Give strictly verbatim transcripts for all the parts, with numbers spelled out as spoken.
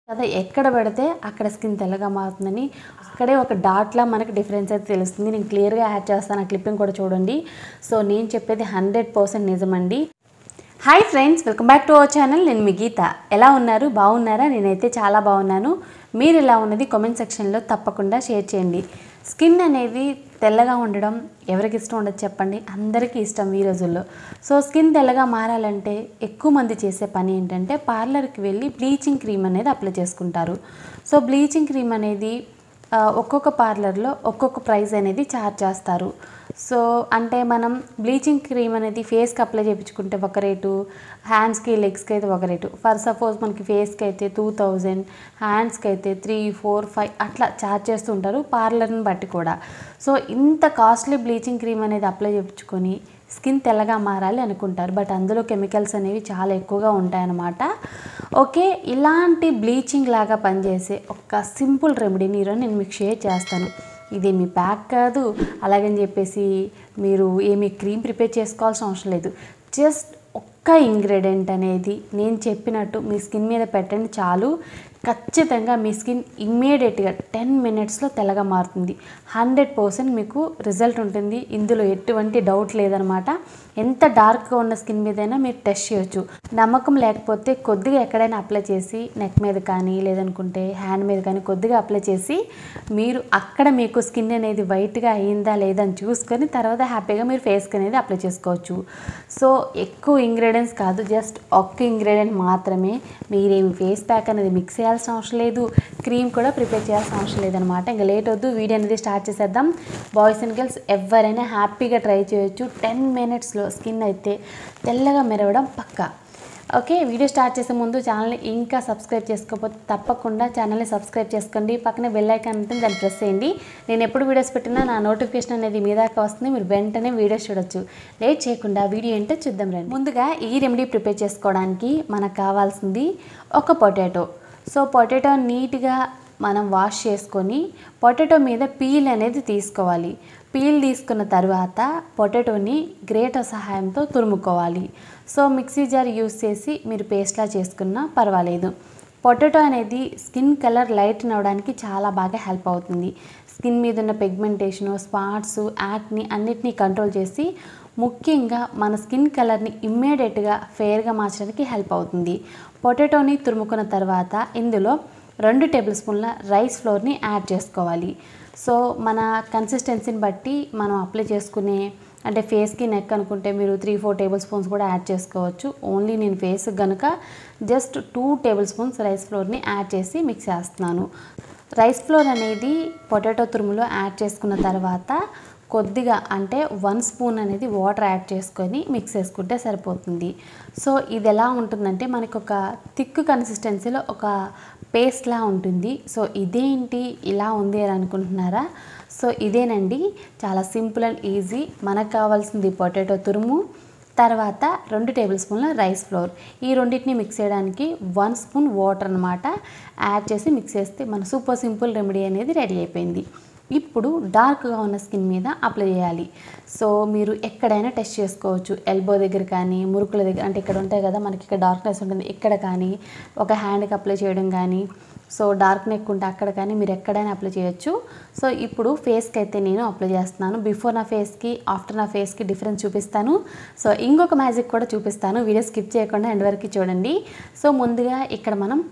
కదా ఎక్కడ పెడితే అక్కడ స్కిన్ తెల్లగా మారుతుందని అక్కడే ఒక డాట్లా మనకి డిఫరెన్స్ అయితే తెలుస్తుంది. నేను క్లియర్గా యాడ్ చేస్తాను, ఆ క్లిప్పింగ్ కూడా చూడండి. సో నేను చెప్పేది హండ్రెడ్ పర్సెంట్ నిజమండి. Hi friends, welcome back to our channel. నేను మీ గీత. ఎలా ఉన్నారు? బాగున్నారా? నేనైతే చాలా బాగున్నాను. మీరు ఎలా ఉన్నది కామెంట్ సెక్షన్లో తప్పకుండా షేర్ చేయండి. స్కిన్ అనేది తెల్లగా ఉండడం ఎవరికి ఇష్టం ఉండదు చెప్పండి? అందరికీ ఇష్టం ఈ రోజుల్లో. సో స్కిన్ తెల్లగా మారాలంటే ఎక్కువ మంది చేసే పని ఏంటంటే పార్లర్కి వెళ్ళి బ్లీచింగ్ క్రీమ్ అనేది అప్లై చేసుకుంటారు. సో బ్లీచింగ్ క్రీమ్ అనేది ఒక్కొక్క పార్లర్లో ఒక్కొక్క ప్రైస్ అనేది ఛార్జ్ చేస్తారు. సో అంటే మనం బ్లీచింగ్ క్రీమ్ అనేది ఫేస్కి అప్లై చేయించుకుంటే ఒక రేటు, హ్యాండ్స్కి లెగ్స్కి అయితే ఒక రేటు. ఫర్ సపోజ్ మనకి ఫేస్కి అయితే టూ థౌజండ్, హ్యాండ్స్కి అయితే త్రీ ఫోర్ ఫైవ్ అట్లా ఛార్జ్ చేస్తూ ఉంటారు పార్లర్ని బట్టి కూడా. సో ఇంత కాస్ట్లీ బ్లీచింగ్ క్రీమ్ అనేది అప్లై చేయించుకొని స్కిన్ తెల్లగా మారాలి అనుకుంటారు, బట్ అందులో కెమికల్స్ అనేవి చాలా ఎక్కువగా ఉంటాయన్నమాట. ఓకే, ఇలాంటి బ్లీచింగ్ లాగా పనిచేసే ఒక సింపుల్ రెమెడీని ఈరోజు నేను మీకు షేర్ చేస్తాను. ఇది మీ ప్యాక్ కాదు, అలాగని చెప్పేసి మీరు ఏమి క్రీమ్ ప్రిపేర్ చేసుకోవాల్సిన అవసరం లేదు. జస్ట్ ఒక్క ఇంగ్రీడియంట్ అనేది నేను చెప్పినట్టు మీ స్కిన్ మీద పెట్టండి చాలు. ఖచ్చితంగా మీ స్కిన్ ఇమ్మీడియట్గా టెన్ మినిట్స్లో తెల్లగా మారుతుంది. హండ్రెడ్ పర్సెంట్ మీకు రిజల్ట్ ఉంటుంది, ఇందులో ఎటువంటి డౌట్ లేదనమాట. ఎంత డార్క్గా ఉన్న స్కిన్ మీదైనా మీరు టెస్ట్ చేయొచ్చు. నమ్మకం లేకపోతే కొద్దిగా ఎక్కడైనా అప్లై చేసి నెక్ మీద కానీ లేదనుకుంటే హ్యాండ్ మీద కానీ కొద్దిగా అప్లై చేసి మీరు అక్కడ మీకు స్కిన్ అనేది వైట్గా అయ్యిందా లేదా అని చూసుకొని తర్వాత హ్యాపీగా మీరు ఫేస్కి అనేది అప్లై చేసుకోవచ్చు. సో ఎక్కువ ఇంగ్రీడియంట్స్ కాదు, జస్ట్ ఒక్క ఇంగ్రీడియంట్ మాత్రమే. మీరేమి ఫేస్ ప్యాక్ అనేది మిక్స్ చేయాల్సిన అవసరం లేదు, క్రీమ్ కూడా ప్రిపేర్ చేయాల్సిన అవసరం లేదనమాట. ఇంకా లేట్ వద్దు, వీడియో అనేది స్టార్ట్ చేసేద్దాం. బాయ్స్ అండ్ గర్ల్స్ ఎవరైనా హ్యాపీగా ట్రై చేయొచ్చు. టెన్ మినిట్స్లో స్కిన్ అయితే తెల్లగా మెరవడం పక్కా. ఓకే, వీడియో స్టార్ట్ చేసే ముందు ఛానల్ని ఇంకా సబ్స్క్రైబ్ చేసుకోకపోతే తప్పకుండా ఛానల్ని సబ్స్క్రైబ్ చేసుకోండి. పక్కన బెల్ ఐకాన్ ఉంటుంది, దాన్ని ప్రెస్ చేయండి. నేను ఎప్పుడు వీడియోస్ పెట్టినా నా నోటిఫికేషన్ అనేది మీ దాకా వస్తుంది, మీరు వెంటనే వీడియోస్ చూడొచ్చు. లేట్ చేయకుండా వీడియో ఏంటో చూద్దాం రండి. ముందుగా ఈ రెమెడీ ప్రిపేర్ చేసుకోవడానికి మనకు కావాల్సింది ఒక పొటాటో. సో పొటాటో నీట్గా మనం వాష్ చేసుకొని పొటాటో మీద పీల్ అనేది తీసుకోవాలి. పీల్ తీసుకున్న తర్వాత పొటాటోని గ్రేటర్ సహాయంతో తురుముకోవాలి. సో మిక్సీ జార్ యూస్ చేసి మీరు పేస్ట్లా చేసుకున్నా పర్వాలేదు. పొటాటో అనేది స్కిన్ కలర్ లైటన్ అవ్వడానికి చాలా బాగా హెల్ప్ అవుతుంది. స్కిన్ మీద ఉన్న పిగ్మెంటేషను, స్పాట్స్, యాక్ని అన్నిటినీ కంట్రోల్ చేసి ముఖ్యంగా మన స్కిన్ కలర్ని ఇమ్మీడియట్గా ఫెయిర్గా మార్చడానికి హెల్ప్ అవుతుంది. పొటాటోని తురుముకున్న తర్వాత ఇందులో రెండు టేబుల్ స్పూన్ల రైస్ ఫ్లోర్ని యాడ్ చేసుకోవాలి. సో మన కన్సిస్టెన్సీని బట్టి మనం అప్లై చేసుకునే, అంటే ఫేస్కి నెక్ అనుకుంటే మీరు త్రీ ఫోర్ టేబుల్ స్పూన్స్ కూడా యాడ్ చేసుకోవచ్చు. ఓన్లీ నేను ఫేస్కి కనుక just two table spoons rice ఫ్లోర్ని యాడ్ చేసి మిక్స్ చేస్తున్నాను. రైస్ ఫ్లోర్ అనేది పొటాటో తురుములో యాడ్ చేసుకున్న తర్వాత కొద్దిగా అంటే వన్ స్పూన్ అనేది వాటర్ యాడ్ చేసుకొని మిక్స్ చేసుకుంటే సరిపోతుంది. సో ఇది ఎలా ఉంటుందంటే మనకు ఒక థిక్ కన్సిస్టెన్సీలో ఒక పేస్ట్లా ఉంటుంది. సో ఇదేంటి ఇలా ఉంది అని అనుకుంటున్నారా? సో ఇదేనండి, చాలా సింపుల్ అండ్ ఈజీ. మనకు కావాల్సింది పొటాటో తురుము, తర్వాత రెండు టేబుల్ స్పూన్ల రైస్ ఫ్లోర్. ఈ రెండింటిని మిక్స్ చేయడానికి వన్ స్పూన్ వాటర్ అనమాట యాడ్ చేసి మిక్స్ చేస్తే మన సూపర్ సింపుల్ రెమెడీ అనేది రెడీ అయిపోయింది. ఇప్పుడు డార్క్గా ఉన్న స్కిన్ మీద అప్లై చేయాలి. సో మీరు ఎక్కడైనా టెస్ట్ చేసుకోవచ్చు. ఎల్బో దగ్గర కానీ, మురుకుల దగ్గర, అంటే ఇక్కడ ఉంటాయి కదా మనకి ఇక్కడ డార్క్నెస్ ఉంటుంది, ఇక్కడ కానీ ఒక హ్యాండ్కి అప్లై చేయడం కానీ, సో డార్క్ నెక్ ఉంటే అక్కడ కానీ మీరు ఎక్కడైనా అప్లై చేయొచ్చు. సో ఇప్పుడు ఫేస్కి అయితే నేను అప్లై చేస్తున్నాను. బిఫోర్ నా ఫేస్కి ఆఫ్టర్ నా ఫేస్కి డిఫరెన్స్ చూపిస్తాను. సో ఇంకొక మ్యాజిక్ కూడా చూపిస్తాను, వీడియో స్కిప్ చేయకుండా ఎండ్ వరకు చూడండి. సో ముందుగా ఇక్కడ మనం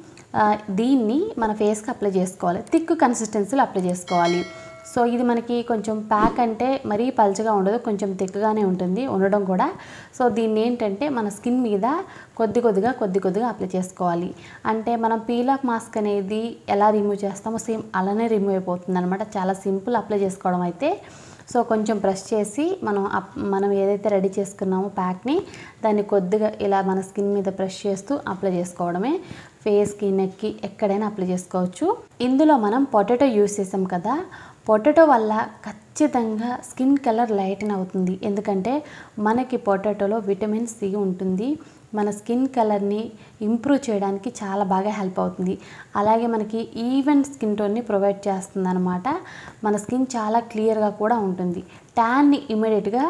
దీన్ని మన ఫేస్కి అప్లై చేసుకోవాలి. థిక్ కన్సిస్టెన్సీలో అప్లై చేసుకోవాలి. సో ఇది మనకి కొంచెం ప్యాక్ అంటే మరీ పల్చగా ఉండదు, కొంచెం థిక్గానే ఉంటుంది ఉండడం కూడా. సో దీన్ని ఏంటంటే మన స్కిన్ మీద కొద్ది కొద్దిగా కొద్ది కొద్దిగా అప్లై చేసుకోవాలి. అంటే మనం పీల్ ఆఫ్ మాస్క్ అనేది ఎలా రిమూవ్ చేస్తామో సేమ్ అలానే రిమూవ్ అయిపోతుంది అనమాట. చాలా సింపుల్ అప్లై చేసుకోవడం అయితే. సో కొంచెం బ్రష్ చేసి మనం మనం ఏదైతే రెడీ చేసుకున్నామో ప్యాక్ని దాన్ని కొద్దిగా ఇలా మన స్కిన్ మీద బ్రష్ చేస్తూ అప్లై చేసుకోవడమే. ఫేస్కి, నెక్కి ఎక్కడైనా అప్లై చేసుకోవచ్చు. ఇందులో మనం పొటాటో యూస్ చేసాం కదా, పొటాటో వల్ల ఖచ్చితంగా స్కిన్ కలర్ లైటన్ అవుతుంది. ఎందుకంటే మనకి పొటాటోలో విటమిన్ సి ఉంటుంది, మన స్కిన్ కలర్ని ఇంప్రూవ్ చేయడానికి చాలా బాగా హెల్ప్ అవుతుంది. అలాగే మనకి ఈవెన్ స్కిన్ టోన్ని ప్రొవైడ్ చేస్తుంది అనమాట. మన స్కిన్ చాలా క్లియర్గా కూడా ఉంటుంది. ట్యాన్ని ఇమీడియట్గా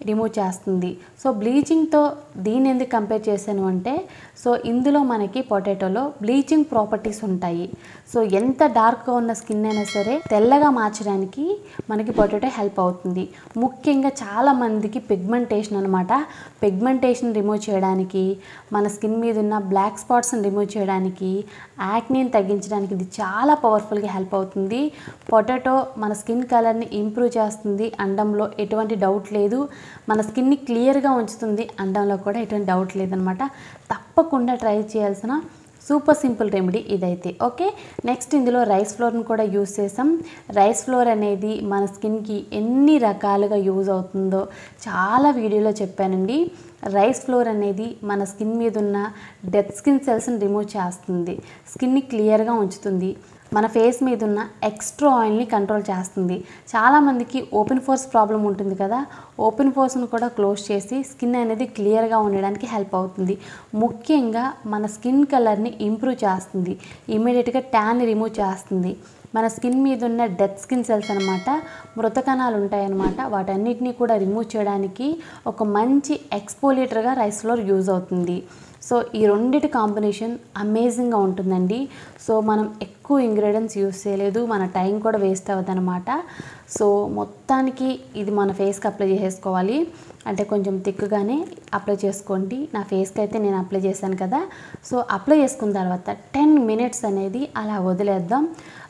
రిమూవ్ చేస్తుంది. సో బ్లీచింగ్తో దీన్ని ఎందుకు కంపేర్ చేశాను అంటే, సో ఇందులో మనకి పొటాటోలో బ్లీచింగ్ ప్రాపర్టీస్ ఉంటాయి. సో ఎంత డార్క్గా ఉన్న స్కిన్ అయినా సరే తెల్లగా మార్చడానికి మనకి పొటాటో హెల్ప్ అవుతుంది. ముఖ్యంగా చాలామందికి పిగ్మెంటేషన్ అనమాట. పిగ్మెంటేషన్ రిమూవ్ చేయడానికి, మన స్కిన్ మీద ఉన్న బ్లాక్ స్పాట్స్ని రిమూవ్ చేయడానికి, యాక్నీని తగ్గించడానికి ఇది చాలా పవర్ఫుల్గా హెల్ప్ అవుతుంది. పొటాటో మన స్కిన్ కలర్ని ఇంప్రూవ్ చేస్తుంది అనడంలో ఎటువంటి డౌట్ లేదు. మన స్కిన్ని క్లియర్గా ఉంచుతుంది అనడంలో కూడా ఎటువంటి డౌట్ లేదనమాట. తప్పకుండా ట్రై చేయాల్సిన సూపర్ సింపుల్ రెమెడీ ఇదైతే. ఓకే, నెక్స్ట్ ఇందులో రైస్ ఫ్లోర్ని కూడా యూస్ చేసాం. రైస్ ఫ్లోర్ అనేది మన స్కిన్కి ఎన్ని రకాలుగా యూజ్ అవుతుందో చాలా వీడియోలో చెప్పానండి. రైస్ ఫ్లోర్ అనేది మన స్కిన్ మీద ఉన్న డెడ్ స్కిన్ సెల్స్ని రిమూవ్ చేస్తుంది, స్కిన్ని క్లియర్గా ఉంచుతుంది, మన ఫేస్ మీద ఉన్న ఎక్స్ట్రా ఆయిల్ని కంట్రోల్ చేస్తుంది. చాలామందికి ఓపెన్ పోర్స్ ప్రాబ్లం ఉంటుంది కదా, ఓపెన్ పోర్స్ని కూడా క్లోజ్ చేసి స్కిన్ అనేది క్లియర్గా ఉండడానికి హెల్ప్ అవుతుంది. ముఖ్యంగా మన స్కిన్ కలర్ని ఇంప్రూవ్ చేస్తుంది, ఇమీడియట్గా ట్యాన్ని రిమూవ్ చేస్తుంది. మన స్కిన్ మీద ఉన్న డెడ్ స్కిన్ సెల్స్ అనమాట, మృత కణాలు ఉంటాయన్నమాట, వాటన్నిటిని కూడా రిమూవ్ చేయడానికి ఒక మంచి ఎక్స్పోలియేటర్గా రైస్ ఫ్లోర్ యూజ్ అవుతుంది. సో ఈ రెండిటి కాంబినేషన్ అమేజింగ్గా ఉంటుందండి. సో మనం ఎక్కువ ఇంగ్రీడియంట్స్ యూస్ చేయలేదు, మన టైం కూడా వేస్ట్ అవ్వదు అనమాట. సో మొత్తానికి ఇది మన ఫేస్కి అప్లై చేసేసుకోవాలి. అంటే కొంచెం థిక్గానే అప్లై చేసుకోండి. నా ఫేస్కి అయితే నేను అప్లై చేశాను కదా. సో అప్లై చేసుకున్న తర్వాత టెన్ మినిట్స్ అనేది అలా వదిలేద్దాం.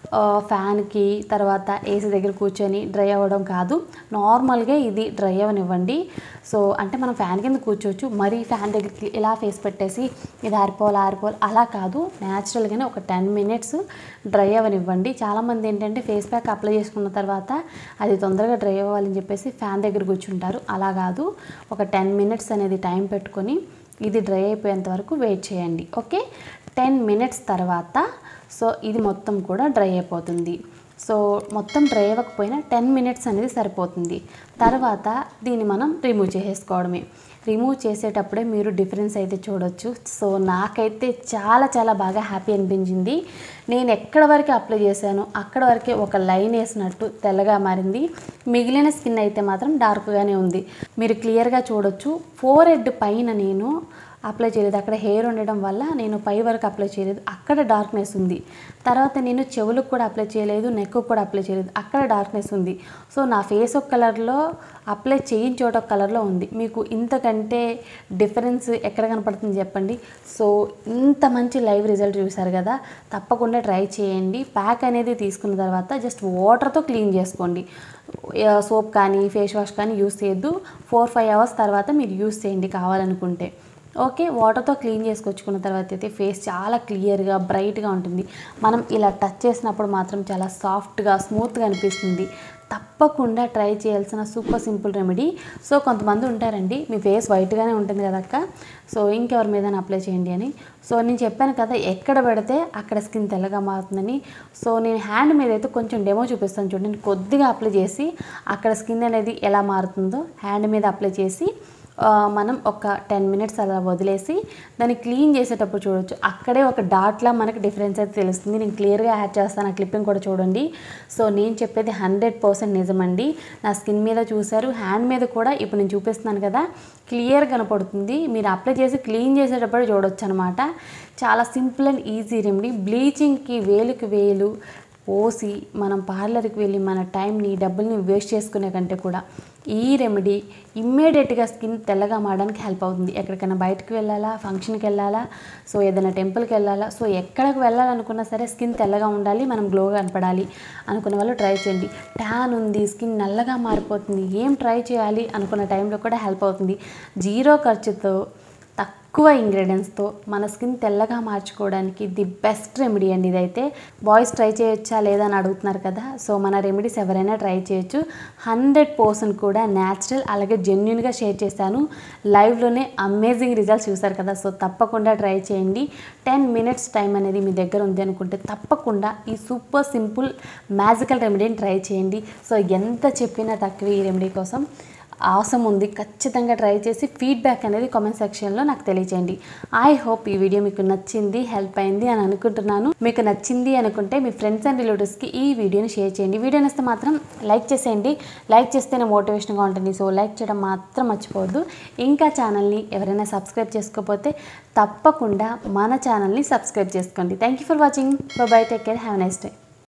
ఫ్యాన్కి తర్వాత ఏసీ దగ్గర కూర్చొని డ్రై అవ్వడం కాదు, నార్మల్గా ఇది డ్రై అవ్వనివ్వండి. సో అంటే మనం ఫ్యాన్ కింద కూర్చోవచ్చు, మరీ ఫ్యాన్ దగ్గరికి ఇలా ఫేస్ పెట్టేసి ఇది ఆరిపోవాలి ఆరిపోవాలి అలా కాదు, న్యాచురల్గానే ఒక టెన్ మినిట్స్ డ్రై అవ్వనివ్వండి. చాలామంది ఏంటంటే ఫేస్ ప్యాక్ అప్లై చేసుకున్న తర్వాత అది తొందరగా డ్రై అవ్వాలని చెప్పేసి ఫ్యాన్ దగ్గర కూర్చుంటారు. అలా కాదు, ఒక టెన్ మినిట్స్ అనేది టైం పెట్టుకొని ఇది డ్రై అయిపోయేంత వరకు వెయిట్ చేయండి. ఓకే, టెన్ మినిట్స్ తర్వాత సో ఇది మొత్తం కూడా డ్రై అయిపోతుంది. సో మొత్తం డ్రై అవ్వకపోయినా టెన్ మినిట్స్ అనేది సరిపోతుంది. తర్వాత దీన్ని మనం రిమూవ్ చేసేసుకోవడమే. రిమూవ్ చేసేటప్పుడే మీరు డిఫరెన్స్ అయితే చూడొచ్చు. సో నాకైతే చాలా చాలా బాగా హ్యాపీ అనిపించింది. నేను ఎక్కడ వరకు అప్లై చేశాను అక్కడ వరకే ఒక లైన్ వేసినట్టు తెల్లగా మారింది. మిగిలిన స్కిన్ అయితే మాత్రం డార్క్గానే ఉంది. మీరు క్లియర్గా చూడొచ్చు. ఫోర్ హెడ్ పైన నేను అప్లై చేయలేదు, అక్కడ హెయిర్ ఉండడం వల్ల నేను పై వరకు అప్లై చేయలేదు, అక్కడ డార్క్నెస్ ఉంది. తర్వాత నేను చెవులకు కూడా అప్లై చేయలేదు, నెక్ కూడా అప్లై చేయలేదు, అక్కడ డార్క్నెస్ ఉంది. సో నా ఫేస్ ఒక కలర్లో అప్లై చేయని చోట ఒక కలర్లో ఉంది. మీకు ఇంతకంటే డిఫరెన్స్ ఎక్కడ కనపడుతుంది చెప్పండి. సో ఇంత మంచి లైవ్ రిజల్ట్ చూసారు కదా, తప్పకుండా ట్రై చేయండి. ప్యాక్ అనేది తీసుకున్న తర్వాత జస్ట్ వాటర్తో క్లీన్ చేసుకోండి. సోప్ కానీ ఫేస్ వాష్ కానీ యూస్ చేయొద్దు. ఫోర్ ఫైవ్ అవర్స్ తర్వాత మీరు యూస్ చేయండి కావాలనుకుంటే. ఓకే, వాటర్తో క్లీన్ చేసుకొచ్చుకున్న తర్వాత అయితే ఫేస్ చాలా క్లియర్గా బ్రైట్గా ఉంటుంది. మనం ఇలా టచ్ చేసినప్పుడు మాత్రం చాలా సాఫ్ట్గా స్మూత్గా అనిపిస్తుంది. తప్పకుండా ట్రై చేయాల్సిన సూపర్ సింపుల్ రెమెడీ. సో కొంతమంది ఉంటారండి, మీ ఫేస్ వైట్గానే ఉంటుంది కదక్క, సో ఇంకెవరి మీద అప్లై చేయండి అని. సో నేను చెప్పాను కదా ఎక్కడ పెడితే అక్కడ స్కిన్ తెల్లగా మారుతుందని. సో నేను హ్యాండ్ మీద అయితే కొంచెం డెమో చూపిస్తాను చూడండి. కొద్దిగా అప్లై చేసి అక్కడ స్కిన్ అనేది ఎలా మారుతుందో హ్యాండ్ మీద అప్లై చేసి మనం ఒక టెన్ మినిట్స్ అలా వదిలేసి దాన్ని క్లీన్ చేసేటప్పుడు చూడొచ్చు, అక్కడే ఒక డాట్లా మనకి డిఫరెన్స్ అయితే తెలుస్తుంది. నేను క్లియర్గా యాడ్ చేస్తాను, ఆ క్లిప్పింగ్ కూడా చూడండి. సో నేను చెప్పేది హండ్రెడ్ పర్సెంట్ నిజమండి. నా స్కిన్ మీద చూసారు, హ్యాండ్ మీద కూడా ఇప్పుడు నేను చూపిస్తున్నాను కదా క్లియర్ కనపడుతుంది. మీరు అప్లై చేసి క్లీన్ చేసేటప్పుడు చూడొచ్చు అనమాట. చాలా సింపుల్ అండ్ ఈజీ రెమెడీ. బ్లీచింగ్కి వేలుకి వేలు పోసి మనం పార్లర్కి వెళ్ళి మన టైంని డబ్బుల్ని వేస్ట్ చేసుకునే కంటే కూడా ఈ రెమెడీ ఇమ్మీడియట్గా స్కిన్ తెల్లగా మారడానికి హెల్ప్ అవుతుంది. ఎక్కడికైనా బయటకు వెళ్ళాలా, ఫంక్షన్కి వెళ్ళాలా, సో ఏదైనా టెంపుల్కి వెళ్ళాలా, సో ఎక్కడికి వెళ్ళాలనుకున్నా సరే స్కిన్ తెల్లగా ఉండాలి, మనం గ్లోగా కనపడాలి అనుకున్న వాళ్ళు ట్రై చేయండి. ట్యాన్ ఉంది, స్కిన్ నల్లగా మారిపోతుంది, ఏం ట్రై చేయాలి అనుకున్న టైంలో కూడా హెల్ప్ అవుతుంది. జీరో ఖర్చుతో తక్కువ ఇంగ్రీడియంట్స్తో మన స్కిన్ తెల్లగా మార్చుకోవడానికి ది బెస్ట్ రెమెడీ అండి ఇదైతే. బాయ్స్ ట్రై చేయొచ్చా లేదా అని అడుగుతున్నారు కదా, సో మన రెమెడీస్ ఎవరైనా ట్రై చేయొచ్చు. హండ్రెడ్ పర్సెంట్ కూడా న్యాచురల్, అలాగే జెన్యున్గా షేర్ చేశాను. లైవ్లోనే అమేజింగ్ రిజల్ట్స్ చూసారు కదా, సో తప్పకుండా ట్రై చేయండి. టెన్ మినిట్స్ టైం అనేది మీ దగ్గర ఉంది అనుకుంటే తప్పకుండా ఈ సూపర్ సింపుల్ మ్యాజికల్ రెమెడీని ట్రై చేయండి. సో ఎంత చెప్పినా తక్కువ ఈ రెమెడీ కోసం. ఆసమ్ ఉంది. ఖచ్చితంగా ట్రై చేసి ఫీడ్బ్యాక్ అనేది కామెంట్ సెక్షన్లో నాకు తెలియజేయండి. ఐ హోప్ ఈ వీడియో మీకు నచ్చింది, హెల్ప్ అయింది అని అనుకుంటున్నాను. మీకు నచ్చింది అనుకుంటే మీ ఫ్రెండ్స్ అండ్ రిలేటివ్స్కి ఈ వీడియోని షేర్ చేయండి. వీడియో నచ్చితే మాత్రం లైక్ చేసేయండి. లైక్ చేస్తేనే మోటివేషన్గా ఉంటుంది. సో లైక్ చేయడం మాత్రం మర్చిపోవద్దు. ఇంకా ఛానల్ని ఎవరైనా సబ్స్క్రైబ్ చేసుకోకపోతే తప్పకుండా మన ఛానల్ని సబ్స్క్రైబ్ చేసుకోండి. Thank you for watching. Bye bye. Take care. Have a nice day.